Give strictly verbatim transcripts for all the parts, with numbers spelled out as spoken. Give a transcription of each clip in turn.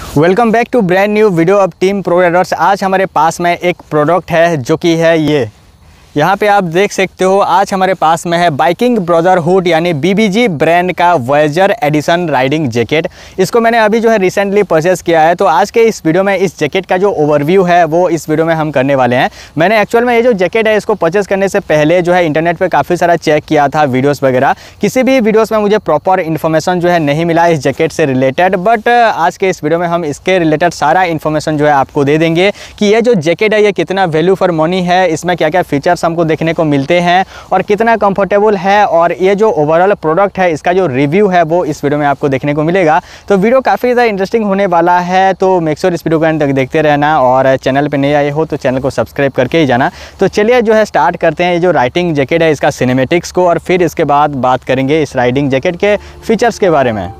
Welcome back to brand new video of team pro riders. आज हमारे पास में एक प्रोडक्ट है जो कि है ये, यहाँ पे आप देख सकते हो। आज हमारे पास में है बाइकिंग ब्रदरहुड यानी बीबीजी ब्रांड का वॉयेजर एडिशन राइडिंग जैकेट। इसको मैंने अभी जो है रिसेंटली परचेस किया है। तो आज के इस वीडियो में इस जैकेट का जो ओवरव्यू है वो इस वीडियो में हम करने वाले हैं। मैंने एक्चुअल में ये जो जैकेट है इसको परचेस करने से पहले जो है इंटरनेट पर काफ़ी सारा चेक किया था, वीडियोज़ वगैरह। किसी भी वीडियोज़ में मुझे प्रॉपर इन्फॉर्मेशन जो है नहीं मिला इस जैकेट से रिलेटेड, बट आज के इस वीडियो में हम इसके रिलेटेड सारा इन्फॉर्मेशन जो है आपको दे देंगे कि ये जो जैकेट है ये कितना वैल्यू फॉर मनी है, इसमें क्या क्या फीचर्स हमको देखने को मिलते हैं और कितना कंफर्टेबल है, और ये जो ओवरऑल प्रोडक्ट है इसका जो रिव्यू है वो इस वीडियो में आपको देखने को मिलेगा। तो वीडियो काफ़ी ज़्यादा इंटरेस्टिंग होने वाला है, तो मेक श्योर इस वीडियो को एंड तक देखते रहना, और चैनल पे नए आए हो तो चैनल को सब्सक्राइब करके ही जाना। तो चलिए जो है स्टार्ट करते हैं ये जो राइडिंग जैकेट है इसका सिनेमेटिक्स को, और फिर इसके बाद बात करेंगे इस राइडिंग जैकेट के फीचर्स के बारे में।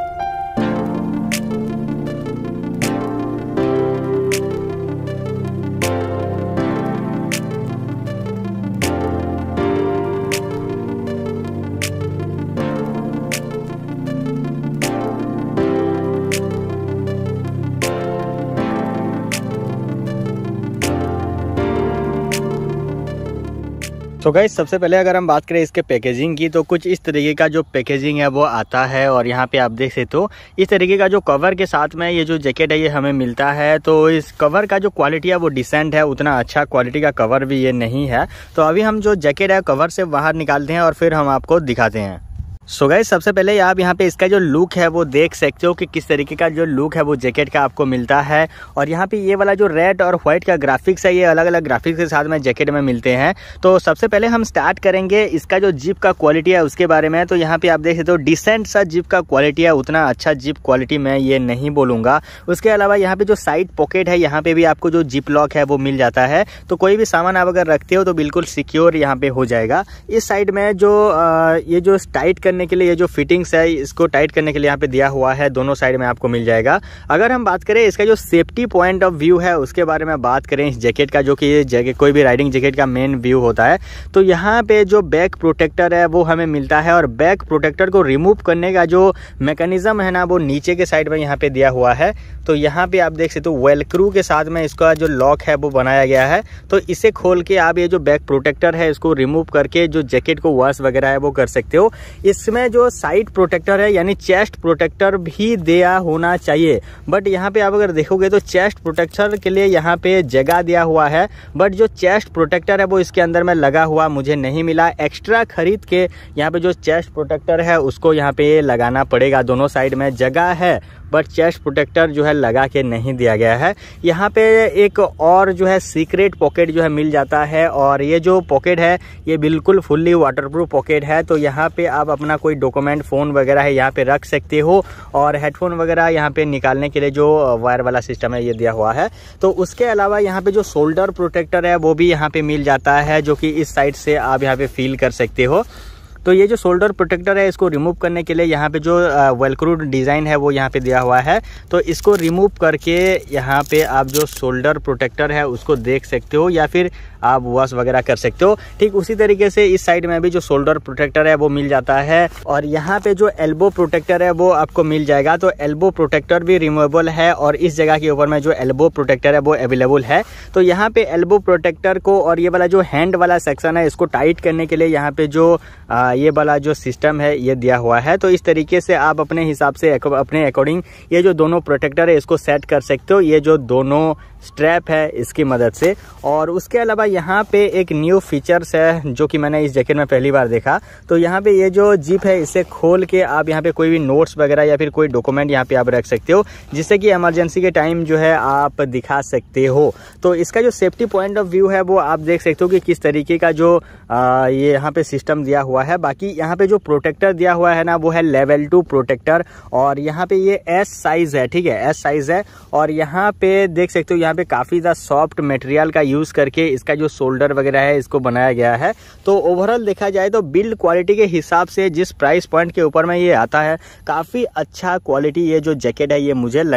तो गाइस सबसे पहले अगर हम बात करें इसके पैकेजिंग की, तो कुछ इस तरीके का जो पैकेजिंग है वो आता है, और यहाँ पे आप देख सकते हो इस तरीके का जो कवर के साथ में ये जो जैकेट है ये हमें मिलता है। तो इस कवर का जो क्वालिटी है वो डिसेंट है, उतना अच्छा क्वालिटी का कवर भी ये नहीं है। तो अभी हम जो जैकेट है कवर से बाहर निकालते हैं और फिर हम आपको दिखाते हैं। सो गाइस सबसे पहले आप यहाँ पे इसका जो लुक है वो देख सकते हो कि किस तरीके का जो लुक है वो जैकेट का आपको मिलता है। और यहाँ पे ये वाला जो रेड और व्हाइट का ग्राफिक्स है ये अलग अलग ग्राफिक्स के साथ में जैकेट में मिलते हैं। तो सबसे पहले हम स्टार्ट करेंगे इसका जो जिप का क्वालिटी है उसके बारे में। तो यहाँ पे आप देख सकते हो डिसेंट सा जिप का क्वालिटी है, उतना अच्छा जिप क्वालिटी मैं ये नहीं बोलूँगा। उसके अलावा यहाँ पे जो साइड पॉकेट है यहाँ पे भी आपको जो जिप लॉक है वो मिल जाता है। तो कोई भी सामान आप अगर रखते हो तो बिल्कुल सिक्योर यहाँ पे हो जाएगा। इस साइड में जो आ, ये जो टाइट करने के लिए ये जो फिटिंग्स है इसको टाइट करने के लिए यहाँ पे दिया हुआ है, दोनों साइड में आपको मिल जाएगा। अगर हम बात करें इसका जो सेफ्टी पॉइंट ऑफ व्यू है उसके बारे में बात करें इस जैकेट का, जो कि ये जैकेट कोई भी राइडिंग जैकेट का मेन व्यू होता है, तो यहाँ पे जो बैक प्रोटेक्टर है वो हमें मिलता है। और बैक प्रोटेक्टर को रिमूव करने का जो मैकेनिज्म है ना वो नीचे के साइड में यहाँ पे दिया हुआ है। तो यहाँ पे आप देख सकते हो वेलक्रू के साथ में इसका जो लॉक है वो बनाया गया है। तो इसे खोल के आप ये जो बैक प्रोटेक्टर है इसको रिमूव करके जो जैकेट को वॉश वगैरह है वो कर सकते हो। इसमें जो साइड प्रोटेक्टर है यानी चेस्ट प्रोटेक्टर भी दिया होना चाहिए, बट यहाँ पे आप अगर देखोगे तो चेस्ट प्रोटेक्टर के लिए यहाँ पे जगह दिया हुआ है, बट जो चेस्ट प्रोटेक्टर है वो इसके अंदर में लगा हुआ मुझे नहीं मिला। एक्स्ट्रा खरीद के यहाँ पे जो चेस्ट प्रोटेक्टर है उसको यहाँ पे लगाना पड़ेगा। दोनों साइड में जगह है बट चेस्ट प्रोटेक्टर जो है लगा के नहीं दिया गया है। यहाँ पे एक और जो है सीक्रेट पॉकेट जो है मिल जाता है, और ये जो पॉकेट है ये बिल्कुल फुल्ली वाटरप्रूफ पॉकेट है। तो यहाँ पे आप अपना कोई डॉक्यूमेंट फ़ोन वगैरह है यहाँ पे रख सकते हो, और हेडफोन वगैरह यहाँ पे निकालने के लिए जो वायर वाला सिस्टम है ये दिया हुआ है। तो उसके अलावा यहाँ पे जो शोल्डर प्रोटेक्टर है वो भी यहाँ पे मिल जाता है, जो कि इस साइड से आप यहाँ पे फील कर सकते हो। तो ये जो शोल्डर प्रोटेक्टर है इसको रिमूव करने के लिए यहाँ पे जो वेलक्रू डिज़ाइन है वो यहाँ पे दिया हुआ है। तो इसको रिमूव करके यहाँ पे आप जो शोल्डर प्रोटेक्टर है उसको देख सकते हो, या फिर आप वॉश वगैरह कर सकते हो। ठीक उसी तरीके से इस साइड में भी जो शोल्डर प्रोटेक्टर है वो मिल जाता है, और यहाँ पे जो एल्बो प्रोटेक्टर है वो आपको मिल जाएगा। तो एल्बो प्रोटेक्टर भी रिमूवेबल है, और इस जगह के ऊपर में जो एल्बो प्रोटेक्टर है वो अवेलेबल है। तो यहाँ पे एल्बो प्रोटेक्टर को और ये वाला जो हैंड वाला सेक्शन है इसको टाइट करने के लिए यहाँ पे जो आ, ये वाला जो सिस्टम है ये दिया हुआ है। तो इस तरीके से आप अपने हिसाब से अपने अकॉर्डिंग ये जो दोनों प्रोटेक्टर है इसको सेट कर सकते हो, ये जो दोनों स्ट्रैप है इसकी मदद से। और उसके अलावा यहाँ पे एक न्यू फीचर्स है जो कि मैंने इस जैकेट में पहली बार देखा। तो यहाँ पे ये जो जिप है इसे खोल के आप यहाँ पे कोई भी नोट्स वगैरह या फिर कोई डॉक्यूमेंट यहाँ पे आप रख सकते हो, जिससे कि इमरजेंसी के टाइम जो है आप दिखा सकते हो। तो इसका जो सेफ्टी पॉइंट ऑफ व्यू है वो आप देख सकते हो कि किस तरीके का जो आ, ये यहाँ पे सिस्टम दिया हुआ है। बाकी यहाँ पे जो प्रोटेक्टर दिया हुआ है ना वो है लेवल टू प्रोटेक्टर, और यहाँ पे ये एस साइज है, ठीक है, एस साइज है। और यहाँ पे देख सकते हो यहाँ पे काफी ज्यादा सॉफ्ट मटेरियल का यूज करके इसका जो शोल्डर वगैरह है इसको बनाया गया है। तो ओवरऑल देखा जाए तो बिल्ड क्वालिटी के हिसाब से जिस प्राइस पॉइंट के ऊपर में ये आता है काफी अच्छा क्वालिटी ये जो जैकेट है ये मुझे लगा।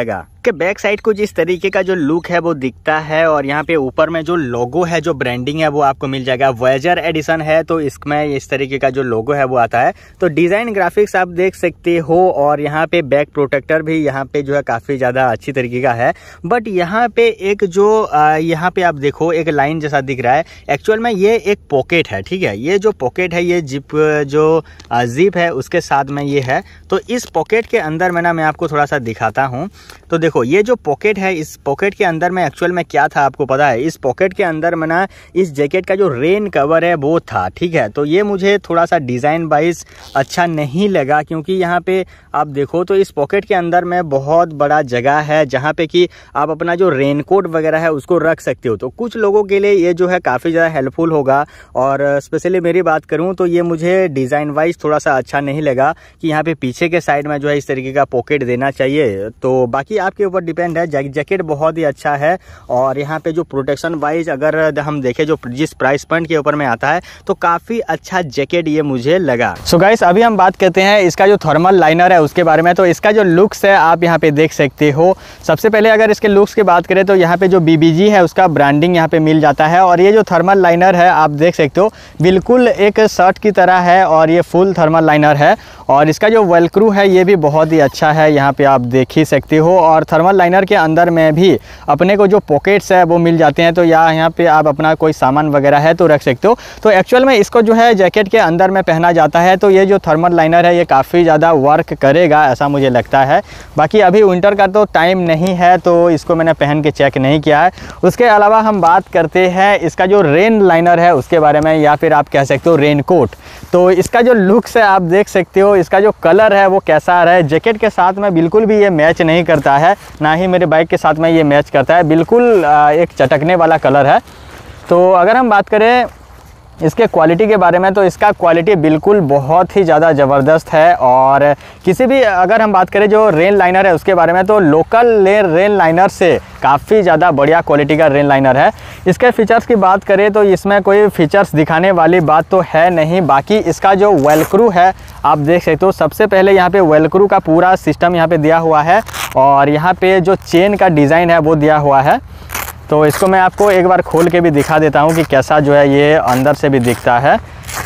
इसके बैक साइड कुछ इस तरीके का जो लुक है वो दिखता है और यहाँ पे ऊपर में जो लोगो है, जो ब्रांडिंग है वो आपको मिल जाएगा। वॉयेजर एडिशन है तो इसमें इस तरीके का जो लोगो है वो आता है। तो डिजाइन ग्राफिक्स आप देख सकते हो और यहाँ पे बैक प्रोटेक्टर भी यहाँ पे जो है काफी ज्यादा अच्छी तरीके का है। बट यहाँ पे एक जो यहाँ पे आप देखो एक लाइन जैसा दिख रहा है, एक्चुअल में ये एक पॉकेट है, ठीक है। ये जो पॉकेट है ये जिप जो जिप है उसके साथ में ये है। तो इस पॉकेट के अंदर में ना मैं आपको थोड़ा सा दिखाता हूँ। तो देखो ये जो पॉकेट है, इस पॉकेट के अंदर में एक्चुअल में क्या था आपको पता है? इस पॉकेट के अंदर में ना इस जैकेट का जो रेन कवर है वो था, ठीक है। तो ये मुझे थोड़ा सा डिज़ाइन वाइज अच्छा नहीं लगा, क्योंकि यहाँ पे आप देखो तो इस पॉकेट के अंदर में बहुत बड़ा जगह है जहाँ पे कि आप अपना जो रेनकोट वगैरह है उसको रख सकते हो। तो कुछ लोगों के लिए ये जो है काफ़ी ज़्यादा हेल्पफुल होगा। और स्पेशली मेरी बात करूँ तो ये मुझे डिज़ाइन वाइज थोड़ा सा अच्छा नहीं लगा कि यहाँ पे पीछे के साइड में जो है इस तरीके का पॉकेट देना चाहिए। तो बाकी आपके ऊपर डिपेंड है। जैकेट बहुत ही अच्छा है और यहाँ पे जो प्रोटेक्शन वाइज अगर हम देखें जो जिस प्राइस पॉइंट के ऊपर में आता है तो काफ़ी अच्छा जैकेट ये मुझे लगा। सो गाइस अभी हम बात करते हैं इसका जो थर्मल लाइनर है उसके बारे में। तो इसका जो लुक्स है आप यहाँ पे देख सकते हो। सबसे पहले अगर इसके लुक्स की बात करें तो यहाँ पे जो बीबीजी है उसका ब्रांडिंग यहाँ पे मिल जाता है। और ये जो थर्मल लाइनर है आप देख सकते हो बिल्कुल एक शर्ट की तरह है और ये फुल थर्मल लाइनर है। और इसका जो वेलक्रू है ये भी बहुत ही अच्छा है, यहाँ पे आप देख ही सकते हो। और थर्मल लाइनर के अंदर में भी अपने को जो पॉकेट्स है वो मिल जाते हैं। तो या यहाँ पे आप अपना कोई सामान वगैरह है तो रख सकते हो। तो एक्चुअल में इसको जो है जैकेट के अंदर में पहना जाता है। तो ये जो थर्मल लाइनर है ये काफ़ी ज़्यादा वर्क करेगा ऐसा मुझे लगता है। बाकी अभी विंटर का तो टाइम नहीं है तो इसको मैंने पहन के चेक नहीं किया है। उसके अलावा हम बात करते हैं इसका जो रेन लाइनर है उसके बारे में, या फिर आप कह सकते हो रेन कोट। तो इसका जो लुक्स है आप देख सकते हो, इसका जो कलर है वो कैसा आ रहा है। जैकेट के साथ में बिल्कुल भी ये मैच नहीं करता है, ना ही मेरे बाइक के साथ में ये मैच करता है। बिल्कुल एक चटकने वाला कलर है। तो अगर हम बात करें इसके क्वालिटी के बारे में तो इसका क्वालिटी बिल्कुल बहुत ही ज़्यादा ज़बरदस्त है। और किसी भी अगर हम बात करें जो रेन लाइनर है उसके बारे में तो लोकल रेन लाइनर से काफ़ी ज़्यादा बढ़िया क्वालिटी का रेन लाइनर है। इसके फीचर्स की बात करें तो इसमें कोई फीचर्स दिखाने वाली बात तो है नहीं। बाकी इसका जो वेलक्रू है आप देख सकते हो। सबसे पहले यहाँ पे वेलक्रू का पूरा सिस्टम यहाँ पे दिया हुआ है और यहाँ पे जो चेन का डिज़ाइन है वो दिया हुआ है। तो इसको मैं आपको एक बार खोल के भी दिखा देता हूँ कि कैसा जो है ये अंदर से भी दिखता है।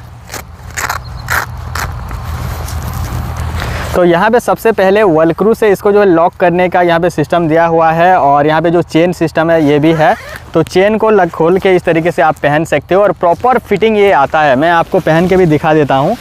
तो यहाँ पे सबसे पहले वेलक्रू से इसको जो है लॉक करने का यहाँ पे सिस्टम दिया हुआ है और यहाँ पे जो चेन सिस्टम है ये भी है। तो चेन को लग खोल के इस तरीके से आप पहन सकते हो और प्रॉपर फिटिंग ये आता है। मैं आपको पहन के भी दिखा देता हूँ।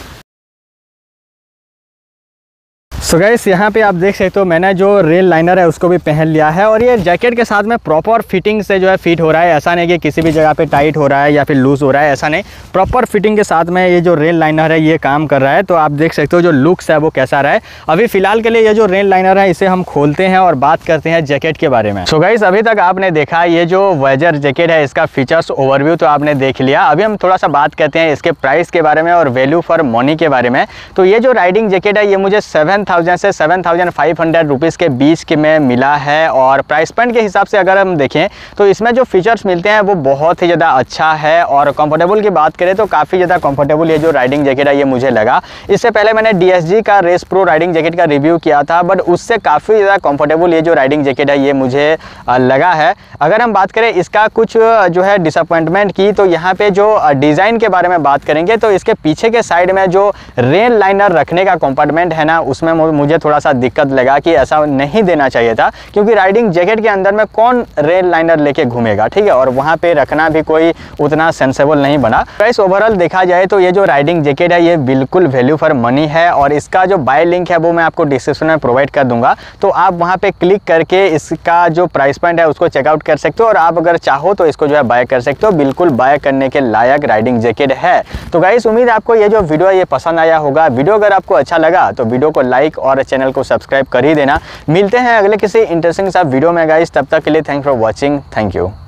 सो गाइस यहाँ पे आप देख सकते हो मैंने जो रेन लाइनर है उसको भी पहन लिया है और ये जैकेट के साथ में प्रॉपर फिटिंग से जो है फिट हो रहा है। ऐसा नहीं कि किसी भी जगह पे टाइट हो रहा है या फिर लूज़ हो रहा है, ऐसा नहीं। प्रॉपर फिटिंग के साथ में ये जो रेन लाइनर है ये काम कर रहा है। तो आप देख सकते हो जो लुक्स है वो कैसा रहा है। अभी फिलहाल के लिए ये जो रेन लाइनर है इसे हम खोलते हैं और बात करते हैं जैकेट के बारे में। सो गाइस अभी तक आपने देखा ये जो वॉयेजर जैकेट है इसका फीचर्स ओवरव्यू तो आपने देख लिया। अभी हम थोड़ा सा बात करते हैं इसके प्राइस के बारे में और वैल्यू फॉर मनी के बारे में। तो ये जो राइडिंग जैकेट है ये मुझे सेवन थाउजेंड से seven thousand five hundred rupees के बीच के में मिला है। और प्राइस पॉइंट के हिसाब से अगर हम देखें तो इसमें जो फीचर्स मिलते हैं वो बहुत ही ज़्यादा अच्छा है। और कंफर्टेबल की बात करें तो काफ़ी ज़्यादा कंफर्टेबल ये जो राइडिंग जैकेट है ये मुझे लगा। इससे पहले मैंने डी एस जी का रेस प्रो राइडिंग जैकेट का रिव्यू किया था, बट उससे काफ़ी ज़्यादा कंफर्टेबल ये जो राइडिंग जैकेट है ये मुझे लगा है। अगर हम बात करें इसका कुछ जो है डिसअपॉइंटमेंट की तो यहाँ पे जो डिज़ाइन के बारे में बात करेंगे तो इसके पीछे के साइड में जो रेन लाइनर रखने का कंपार्टमेंट है ना उसमें मुझे थोड़ा सा दिक्कत लगा कि ऐसा नहीं देना चाहिए था, क्योंकि राइडिंग जैकेट के अंदर में कौन रेन लाइनर लेके घूमेगा, ठीक है। और वहाँ पे रखना भी कोई उतना सेंसेबल नहीं बना। प्राइस ओवरऑल देखा जाए तो ये जो राइडिंग जैकेट है ये बिल्कुल वैल्यू फॉर मनी है। और इसका जो बाय लिंक है वो मैं आपको डिस्क्रिप्शन में प्रोवाइड कर दूंगा, तो आप वहाँ पे क्लिक करके इसका जो प्राइस पॉइंट है उसको चेकआउट कर सकते हो और आप अगर चाहो तो इसको जो है बाय कर सकते हो। बिल्कुल बाय करने के लायक राइडिंग जैकेट है। तो गाइस उम्मीद है आपको ये जो वीडियो है ये पसंद आया होगा। वीडियो अगर आपको अच्छा लगा तो वीडियो को लाइक और चैनल को सब्सक्राइब कर ही देना। मिलते हैं अगले किसी इंटरेस्टिंग सा वीडियो में गाइस, तब तक के लिए thank for watching. Thank you.